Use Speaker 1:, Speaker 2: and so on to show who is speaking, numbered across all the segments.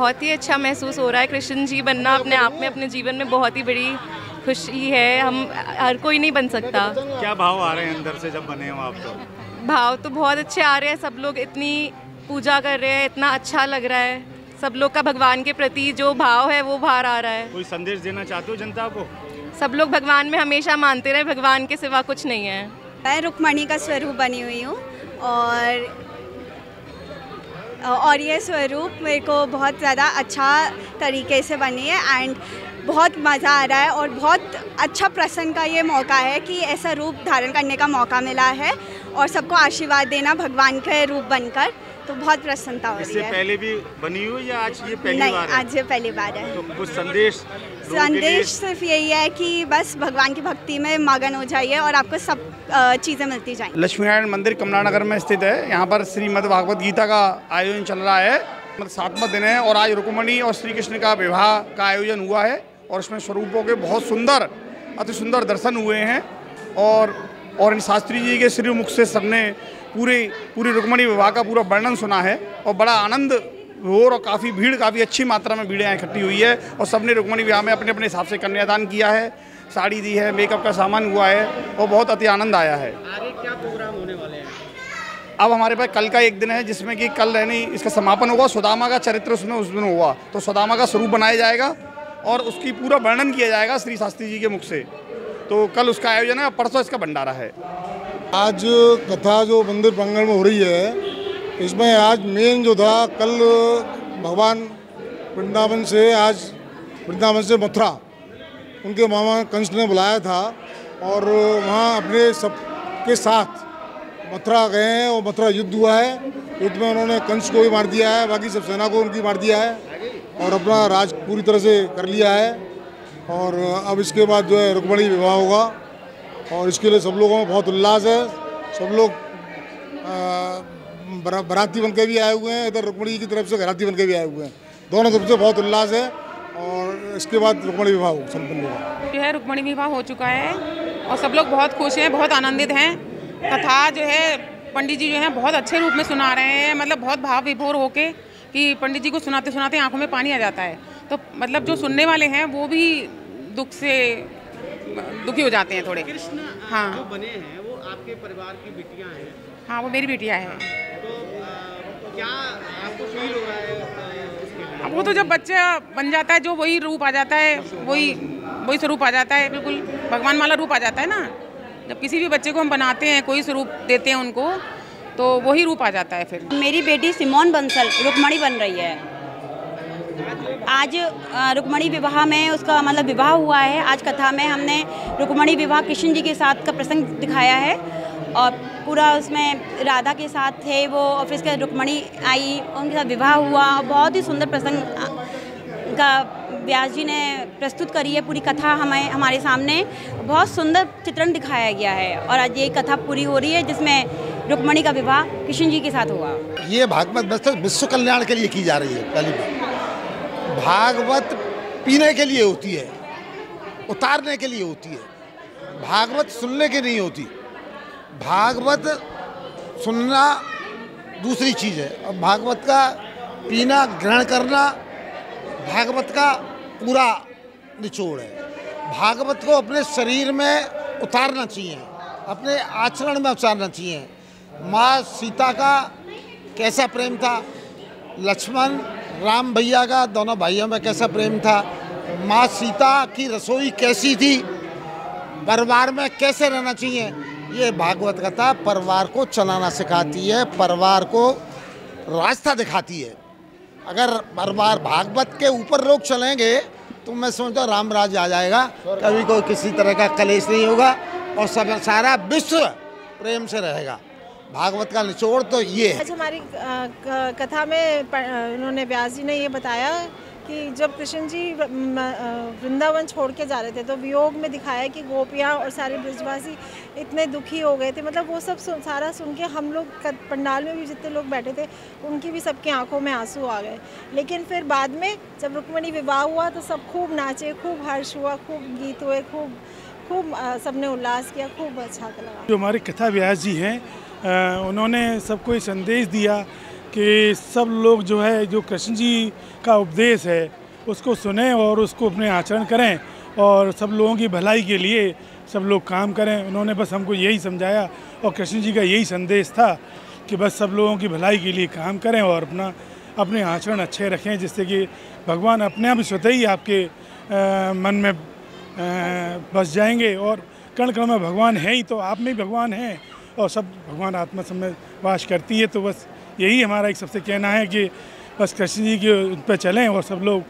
Speaker 1: बहुत ही अच्छा महसूस हो रहा है। कृष्ण जी बनना अपने आप में, अपने जीवन में बहुत ही बड़ी खुशी है। हम हर कोई नहीं बन सकता।
Speaker 2: क्या भाव आ रहे हैं अंदर से जब बने हो आप? तो
Speaker 1: भाव तो बहुत अच्छे आ रहे हैं। सब लोग इतनी पूजा कर रहे हैं, इतना अच्छा लग रहा है। सब लोग का भगवान के प्रति जो भाव है वो बाहर आ रहा है।
Speaker 2: कोई संदेश देना चाहते हो जनता को?
Speaker 1: सब लोग भगवान में हमेशा मानते रहे, भगवान के सिवा कुछ नहीं है।
Speaker 3: मैं रुक्मणी का स्वरूप बनी हुई हूँ और ये स्वरूप मेरे को बहुत ज़्यादा अच्छा तरीके से बनी है एंड बहुत मज़ा आ रहा है और बहुत अच्छा प्रसन्न का ये मौका है कि ऐसा रूप धारण करने का मौका मिला है और सबको आशीर्वाद देना भगवान के रूप बनकर, तो बहुत प्रसन्नता हो रही है।
Speaker 2: इससे पहले भी बनी हुई या आज ये पहली
Speaker 3: नहीं,
Speaker 2: बार है?
Speaker 3: आज ये पहली बार है।
Speaker 2: तो कुछ संदेश
Speaker 3: सिर्फ यही है कि बस भगवान की भक्ति में मगन हो जाइए और आपको सब चीज़ें मिलती जाएंगी।
Speaker 4: लक्ष्मी नारायण मंदिर कमला नगर में स्थित है। यहाँ पर श्रीमद् भागवत गीता का आयोजन चल रहा है। 7वां दिन है और आज रुक्मणी और श्री कृष्ण का विवाह का आयोजन हुआ है और इसमें स्वरूपों के बहुत सुंदर, अति सुंदर दर्शन हुए हैं और इन शास्त्री जी के श्री मुख से सबने पूरी रुक्मणी विवाह का पूरा वर्णन सुना है और बड़ा आनंद हो और काफ़ी अच्छी मात्रा में भीड़ यहाँ इकट्ठी हुई है और सबने रुक्मणी विवाह में अपने अपने हिसाब से कन्यादान किया है, साड़ी दी है, मेकअप का सामान हुआ है और बहुत अति आनंद आया है।
Speaker 5: आगे क्या प्रोग्राम होने वाले हैं?
Speaker 4: अब हमारे पास कल का एक दिन है जिसमें कि कल इसका समापन होगा। सुदामा का चरित्र उसमें उस दिन हुआ, तो सुदामा का स्वरूप बनाया जाएगा और उसकी पूरा वर्णन किया जाएगा श्री शास्त्री जी के मुख से। तो कल उसका आयोजन है और परसों इसका भंडारा है।
Speaker 6: आज कथा जो मंदिर प्रांगण में हो रही है, इसमें आज मेन जो था, कल भगवान वृंदावन से मथुरा उनके मामा कंस ने बुलाया था और वहाँ अपने सबके साथ मथुरा गए हैं और मथुरा युद्ध हुआ है। युद्ध में उन्होंने कंस को भी मार दिया है, बाकी सब सेना को उनकी मार दिया है और अपना राज पूरी तरह से कर लिया है। और अब इसके बाद जो है रुक्मणी विवाह होगा और इसके लिए सब लोगों में बहुत उल्लास है। सब लोग बाराती बन के भी आए हुए हैं, इधर रुक्मणी की तरफ से घराती बन के भी आए हुए हैं। दोनों तरफ से बहुत उल्लास है और इसके बाद रुक्मणी विवाह संपन्न होगा।
Speaker 7: जो है रुक्मणी विवाह हो चुका है और सब लोग बहुत खुश हैं, बहुत आनंदित हैं। कथा जो है पंडित जी जो हैं बहुत अच्छे रूप में सुना रहे हैं, मतलब बहुत भाव विभोर होके कि पंडित जी को सुनाते सुनाते आंखों में पानी आ जाता है। तो मतलब जो सुनने वाले हैं वो भी दुखी हो जाते हैं थोड़े।
Speaker 5: कृष्ण
Speaker 7: हाँ,
Speaker 5: जो बने हैं वो आपके परिवार की बिटियां हैं?
Speaker 7: हाँ, वो मेरी बिटिया है।
Speaker 5: तो क्या आपको फील हो रहा है उसके लिए?
Speaker 7: वो तो जब बच्चा बन जाता है, जो वही रूप आ जाता है, वही स्वरूप आ जाता है, बिल्कुल भगवान वाला रूप आ जाता है ना। जब किसी भी बच्चे को हम बनाते हैं, कोई स्वरूप देते हैं उनको, तो वही रूप आ जाता है फिर।
Speaker 3: मेरी बेटी सिमोन बंसल रुक्मणी बन रही है। आज रुक्मणी विवाह में उसका मतलब विवाह हुआ है। आज कथा में हमने रुक्मणी विवाह कृष्ण जी के साथ का प्रसंग दिखाया है और पूरा उसमें राधा के साथ थे वो और फिर उसके रुक्मणी आई, उनके साथ विवाह हुआ और बहुत ही सुंदर प्रसंग का व्यास जी ने प्रस्तुत करी है। पूरी कथा हमारे सामने बहुत सुंदर चित्रण दिखाया गया है और आज ये कथा पूरी हो रही है जिसमें रुक्मणी का विवाह कृष्ण जी के साथ हुआ।
Speaker 8: ये भागवत विश्व कल्याण के लिए की जा रही है। पहली बात, भागवत पीने के लिए होती है, उतारने के लिए होती है। भागवत सुनने की नहीं होती। भागवत सुनना दूसरी चीज़ है और भागवत का पीना, ग्रहण करना भागवत का पूरा निचोड़ है। भागवत को अपने शरीर में उतारना चाहिए, अपने आचरण में उतारना चाहिए। माँ सीता का कैसा प्रेम था, लक्ष्मण राम भैया का, दोनों भाइयों में कैसा प्रेम था, माँ सीता की रसोई कैसी थी, परिवार में कैसे रहना चाहिए, ये भागवत कथा परिवार को चलाना सिखाती है, परिवार को रास्ता दिखाती है। अगर परिवार भागवत के ऊपर लोग चलेंगे तो मैं समझता हूँ राम राज्य आ जाएगा, कभी कोई किसी तरह का कलेश नहीं होगा और सब सारा विश्व प्रेम से रहेगा। भागवत का निचोड़ तो ये है।
Speaker 9: आज हमारी कथा में उन्होंने व्यास जी ने ये बताया कि जब कृष्ण जी वृंदावन छोड़ के जा रहे थे तो वियोग में दिखाया कि गोपियाँ और सारे ब्रजवासी इतने दुखी हो गए थे। मतलब वो सब सारा सुन के हम लोग पंडाल में भी जितने लोग बैठे थे उनकी भी सबकी आंखों में आंसू आ गए। लेकिन फिर बाद में जब रुक्मणी विवाह हुआ तो सब खूब नाचे, खूब हर्ष हुआ, खूब गीत हुए, खूब सबने उल्लास किया, खूब अच्छा लगा।
Speaker 10: जो हमारे कथा व्यास जी हैं उन्होंने सबको ये संदेश दिया कि सब लोग जो है जो कृष्ण जी का उपदेश है उसको सुने और उसको अपने आचरण करें और सब लोगों की भलाई के लिए सब लोग काम करें। उन्होंने बस हमको यही समझाया और कृष्ण जी का यही संदेश था कि बस सब लोगों की भलाई के लिए काम करें और अपने आचरण अच्छे रखें, जिससे कि भगवान अपने आप स्वतः ही आपके मन में बस जाएंगे। और कण कण में भगवान है ही, तो आप में भी भगवान है और सब भगवान आत्मा सब में वास करती है। तो बस यही हमारा एक सबसे कहना है कि बस कृष्ण जी के उन पर चलें और सब लोग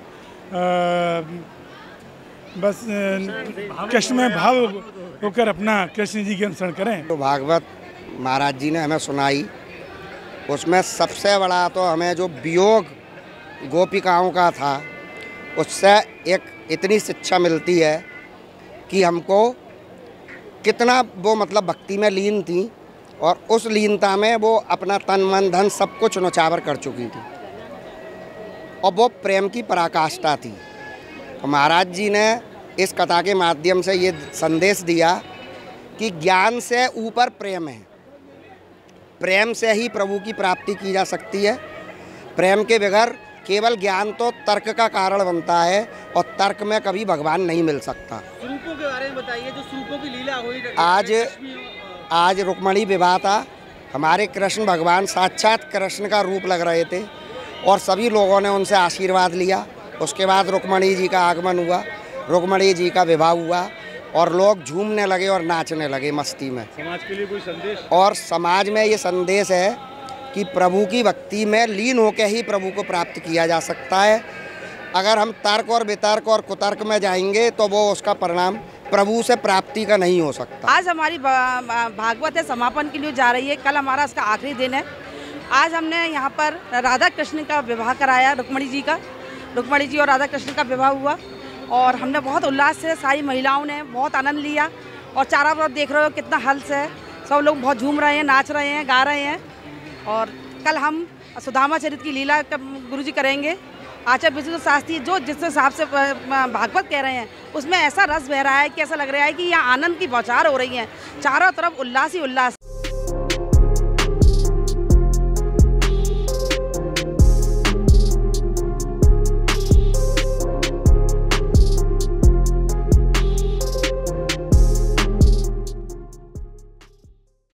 Speaker 10: बस कृष्ण में भाव होकर अपना कृष्ण जी के अनुसरण करें।
Speaker 11: तो भागवत महाराज जी ने हमें सुनाई, उसमें सबसे बड़ा तो हमें जो वियोग गोपिकाओं का था उससे एक इतनी शिक्षा मिलती है कि हमको कितना वो मतलब भक्ति में लीन थी और उस लीनता में वो अपना तन मन धन सब कुछ नौचावर कर चुकी थी और वो प्रेम की पराकाष्ठा थी। तो महाराज जी ने इस कथा के माध्यम से ये संदेश दिया कि ज्ञान से ऊपर प्रेम है, प्रेम से ही प्रभु की प्राप्ति की जा सकती है। प्रेम के बगैर केवल ज्ञान तो तर्क का कारण बनता है और तर्क में कभी भगवान नहीं मिल सकता।
Speaker 5: स्वरूपों के बारे में बताइए, जो स्वरूपों की लीला हुई
Speaker 11: आज रुक्मणी विवाह था। हमारे कृष्ण भगवान साक्षात कृष्ण का रूप लग रहे थे और सभी लोगों ने उनसे आशीर्वाद लिया। उसके बाद रुक्मणी जी का आगमन हुआ, रुक्मणी जी का विवाह हुआ और लोग झूमने लगे और नाचने लगे मस्ती में।
Speaker 2: समाज के लिए कोई संदेश? और
Speaker 11: समाज में ये संदेश है कि प्रभु की भक्ति में लीन होकर ही प्रभु को प्राप्त किया जा सकता है। अगर हम तर्क और वितर्क और कुतर्क में जाएंगे तो वो उसका परिणाम प्रभु से प्राप्ति का नहीं हो सकता।
Speaker 3: आज हमारी भागवत है समापन के लिए जा रही है, कल हमारा इसका आखिरी दिन है। आज हमने यहाँ पर राधा कृष्ण का विवाह कराया, रुक्मणी जी और राधा कृष्ण का विवाह हुआ और हमने बहुत उल्लास से सारी महिलाओं ने बहुत आनंद लिया और चारों तरफ देख रहे हो कितना हल्स है, सब लोग बहुत झूम रहे हैं, नाच रहे हैं, गा रहे हैं। और कल हम सुदामा चरित की लीला गुरुजी करेंगे। आचार्य विष्णु शास्त्री जो जिस हिसाब से भागवत कह रहे हैं उसमें ऐसा रस बह रहा है कि ऐसा लग रहा है कि यहाँ आनंद की बौछार हो रही है, चारों तरफ उल्लास ही उल्लास।